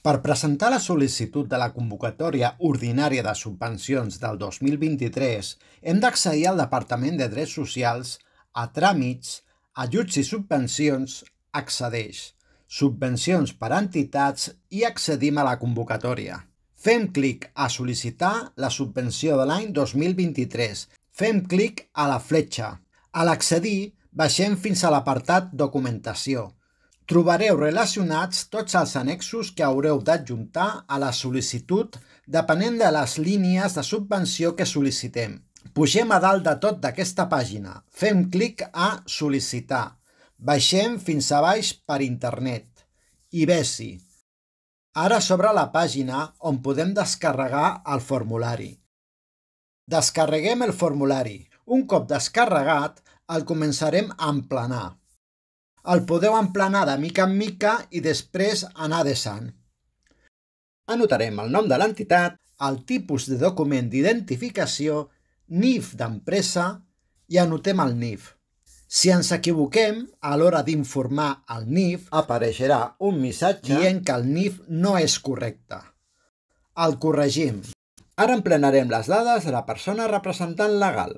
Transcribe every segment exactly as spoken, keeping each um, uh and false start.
Per presentar la sol·licitud de la convocatòria ordinària de subvencions del dos mil vint-i-tres, hem d'accedir al Departament de Drets Socials, a Tràmits, Ajuts i Subvencions, Accedeix, Subvencions per a entitats i accedim a la convocatòria. Fem clic a sol·licitar la subvenció de l'any dos mil vint-i-tres. Fem clic a la fletxa. A l'accedir, baixem fins a l'apartat Documentació. Trobareu relacionats tots els annexos que haureu d'adjuntar a la sol·licitud depenent de les línies de subvenció que sol·licitem. Pugem a dalt de tot d'aquesta pàgina. Fem clic a Sol·licitar. Baixem fins a baix per internet. I ves-hi. Ara s'obre la pàgina on podem descarregar el formulari. Descarreguem el formulari. Un cop descarregat, el començarem a emplenar. El podeu emplenar de mica en mica i després anar desant. Anotarem el nom de l'entitat, el tipus de document d'identificació, N I F d'empresa i anotem el N I F. Si ens equivoquem, a l'hora d'informar el N I F, apareixerà un missatge dient que el N I F no és correcte. El corregim. Ara emplenarem les dades de la persona representant legal.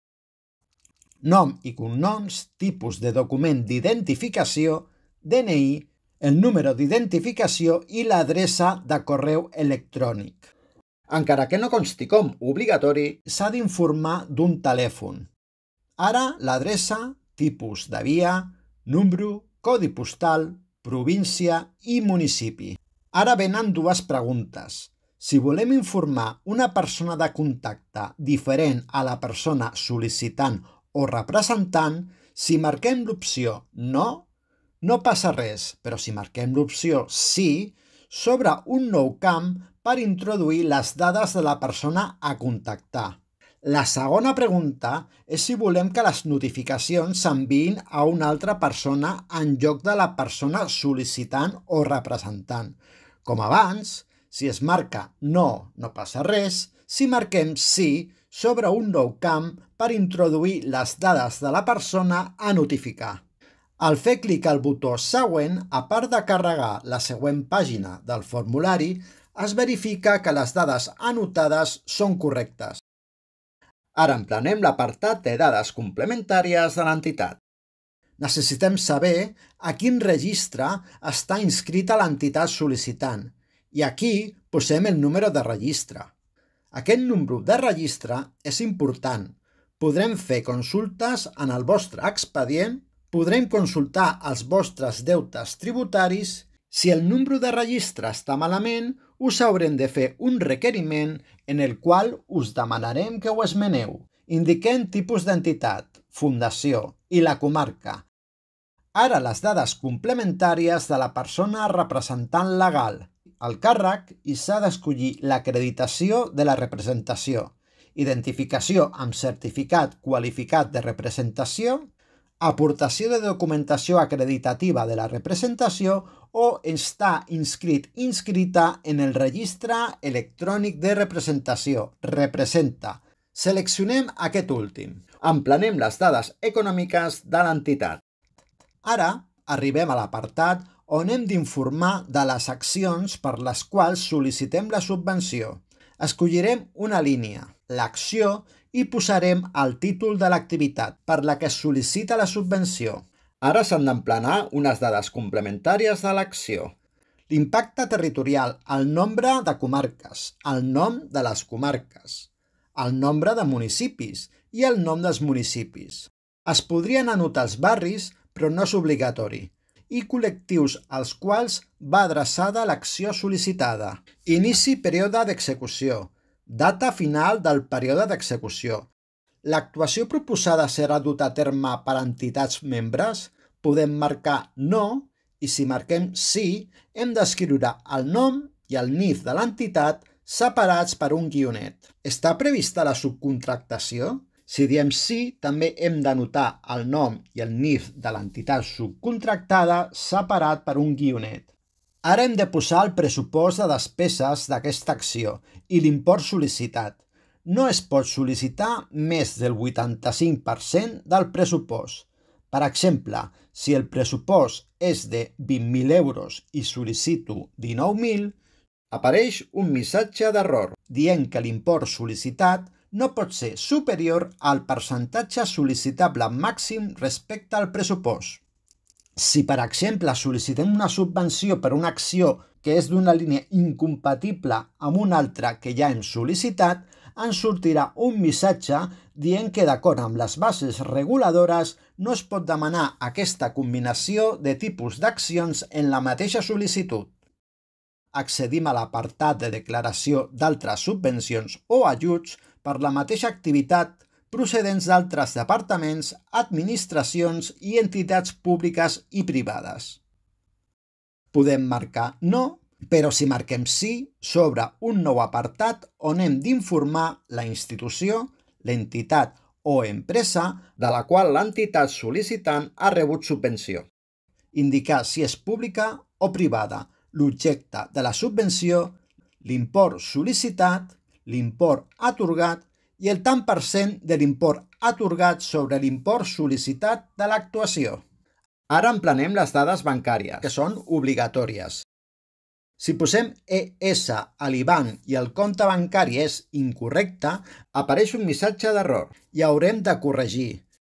Nom i cognoms, tipus de document d'identificació, D N I, el número d'identificació i l'adreça de correu electrònic. Encara que no consti com obligatori, s'ha d'informar d'un telèfon. Ara l'adreça, tipus de via, número, codi postal, província i municipi. Ara venen dues preguntes. Si volem informar una persona de contacte diferent a la persona sol·licitant o representant, si marquem l'opció no, no passa res, però si marquem l'opció sí, s'obre un nou camp per introduir les dades de la persona a contactar. La segona pregunta és si volem que les notificacions s'enviïn a una altra persona en lloc de la persona sol·licitant o representant. Com abans, si es marca no, no passa res, si marquem sí, s'obre un nou camp per introduir les dades de la persona a notificar. Al fer clic al botó següent, a part de carregar la següent pàgina del formulari, es verifica que les dades anotades són correctes. Ara emplenem l'apartat de dades complementàries de l'entitat. Necessitem saber a quin registre està inscrita l'entitat sol·licitant i aquí posem el número de registre. Aquest número de registre és important. Podrem fer consultes en el vostre expedient, podrem consultar els vostres deutes tributaris. Si el número de registre està malament, us haurem de fer un requeriment en el qual us demanarem que ho esmeneu. Indiquem tipus d'entitat, fundació i la comarca. Ara les dades complementàries de la persona representant legal. El càrrec i s'ha d'escollir l'acreditació de la representació, identificació amb certificat qualificat de representació, aportació de documentació acreditativa de la representació o està inscrit inscrita en el registre electrònic de representació, representa. Seleccionem aquest últim. Emplenem les dades econòmiques de l'entitat. Ara arribem a l'apartat on hem d'informar de les accions per les quals sol·licitem la subvenció. Escollirem una línia, l'acció, i posarem el títol de l'activitat per la que es sol·licita la subvenció. Ara s'han d'emplenar unes dades complementàries de l'acció. L'impacte territorial, el nombre de comarques, el nom de les comarques, el nombre de municipis i el nom dels municipis. Es podrien anotar els barris, però no és obligatori, i col·lectius als quals va adreçada l'acció sol·licitada. Inici període d'execució. Data final del període d'execució. L'actuació proposada serà duta a terme per entitats membres? Podem marcar no i si marquem sí, hem d'escriure el nom i el N I F de l'entitat separats per un guionet. Està prevista la subcontractació? Si diem sí, també hem d'anotar el nom i el N I F de l'entitat subcontractada separat per un guionet. Ara hem de posar el pressupost de despeses d'aquesta acció i l'import sol·licitat. No es pot sol·licitar més del vuitanta-cinc per cent del pressupost. Per exemple, si el pressupost és de vint mil euros i sol·licito dinou mil, apareix un missatge d'error dient que l'import sol·licitat no pot ser superior al percentatge sol·licitable màxim respecte al pressupost. Si, per exemple, sol·licitem una subvenció per una acció que és d'una línia incompatible amb una altra que ja hem sol·licitat, ens sortirà un missatge dient que d'acord amb les bases reguladores no es pot demanar aquesta combinació de tipus d'accions en la mateixa sol·licitud. Accedim a l'apartat de declaració d'altres subvencions o ajuts per la mateixa activitat procedents d'altres departaments, administracions i entitats públiques i privades. Podem marcar no, però si marquem sí, s'obre un nou apartat on hem d'informar la institució, l'entitat o empresa de la qual l'entitat sol·licitant ha rebut subvenció. Indicar si és pública o privada, l'objecte de la subvenció, l'import sol·licitat, l'import atorgat i el tant per cent de l'import atorgat sobre l'import sol·licitat de l'actuació. Ara emplenem les dades bancàries, que són obligatòries. Si posem E S a l'I B A N i el compte bancari és incorrecte, apareix un missatge d'error i haurem de corregir.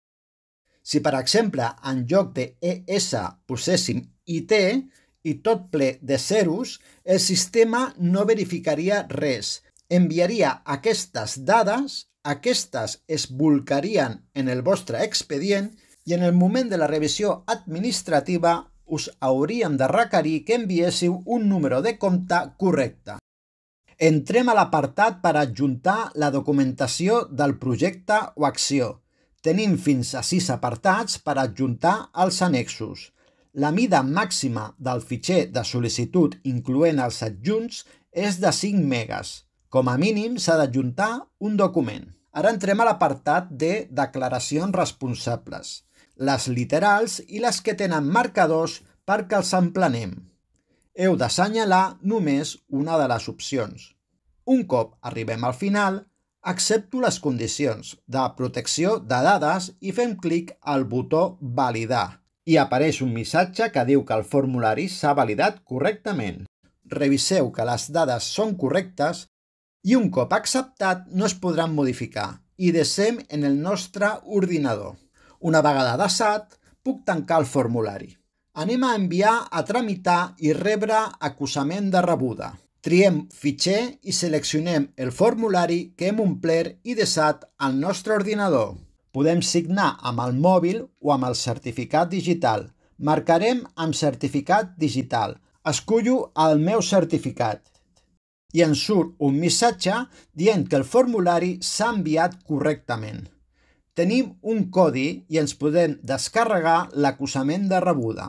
Si, per exemple, en lloc de E S poséssim I T i tot ple de zeros, el sistema no verificaria res. Enviaria aquestes dades, aquestes es bolcarien en el vostre expedient i en el moment de la revisió administrativa us hauríem de requerir que enviéssiu un número de compte correcte. Entrem a l'apartat per adjuntar la documentació del projecte o acció. Tenim fins a sis apartats per adjuntar els annexos. La mida màxima del fitxer de sol·licitud, incloent els adjunts, és de cinc megas. Com a mínim s'ha d'adjuntar un document. Ara entrem a l'apartat de declaracions responsables, les literals i les que tenen marcadors perquè els emplenem. Heu d'assenyalar només una de les opcions. Un cop arribem al final, accepto les condicions de protecció de dades i fem clic al botó Validar i apareix un missatge que diu que el formulari s'ha validat correctament. Reviseu que les dades són correctes i un cop acceptat no es podran modificar i desem en el nostre ordinador. Una vegada desat, puc tancar el formulari. Anem a enviar a tramitar i rebre acusament de rebuda. Triem fitxer i seleccionem el formulari que hem omplert i desat al nostre ordinador. Podem signar amb el mòbil o amb el certificat digital. Marcarem amb certificat digital. Escullo el meu certificat. I ens surt un missatge dient que el formulari s'ha enviat correctament. Tenim un codi i ens podem descarregar l'acusament de rebuda.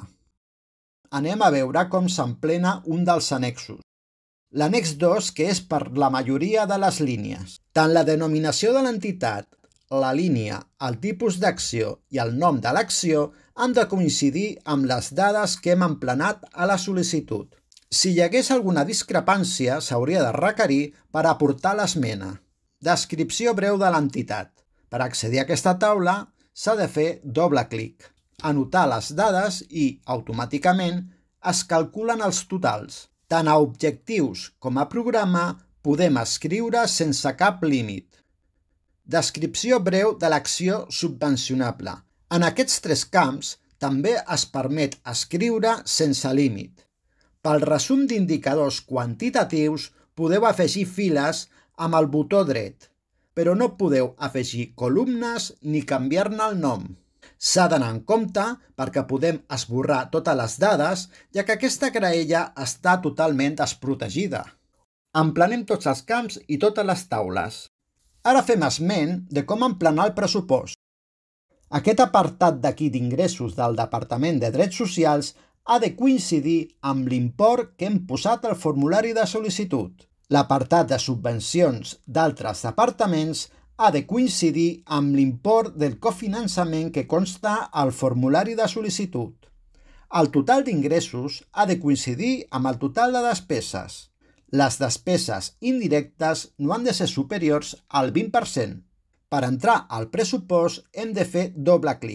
Anem a veure com s'emplena un dels annexos. L'annex dos, que és per la majoria de les línies. Tant la denominació de l'entitat, la línia, el tipus d'acció i el nom de l'acció han de coincidir amb les dades que hem emplenat a la sol·licitud. Si hi hagués alguna discrepància, s'hauria de requerir per aportar l'esmena. Descripció breu de l'entitat. Per accedir a aquesta taula s'ha de fer doble clic, anotar les dades i, automàticament, es calculen els totals. Tant a objectius com a programa podem escriure sense cap límit. Descripció breu de l'acció subvencionable. En aquests tres camps també es permet escriure sense límit. Pel resum d'indicadors quantitatius podeu afegir files amb el botó dret, però no podeu afegir columnes ni canviar-ne el nom. S'ha d'anar en compte perquè podem esborrar totes les dades, ja que aquesta graella està totalment desprotegida. Emplenem tots els camps i totes les taules. Ara fem esment de com emplenar el pressupost. Aquest apartat d'aquí d'ingressos del Departament de Drets Socials ha de coincidir amb l'import que hem posat al formulari de sol·licitud. L'apartat de subvencions d'altres departaments ha de coincidir amb l'import del cofinançament que consta al formulari de sol·licitud. El total d'ingressos ha de coincidir amb el total de despeses. Les despeses indirectes no han de ser superiors al vint per cent. Per entrar al pressupost hem de fer doble clic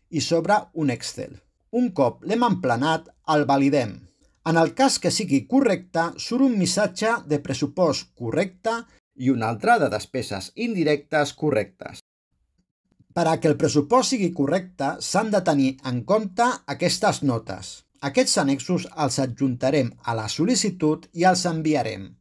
i s'obre un Excel. Un cop l'hem emplenat, el validem. En el cas que sigui correcte, surt un missatge de pressupost correcte i un altre de despeses indirectes correctes. Per a que el pressupost sigui correcte, s'han de tenir en compte aquestes notes. Aquests annexos els adjuntarem a la sol·licitud i els enviarem.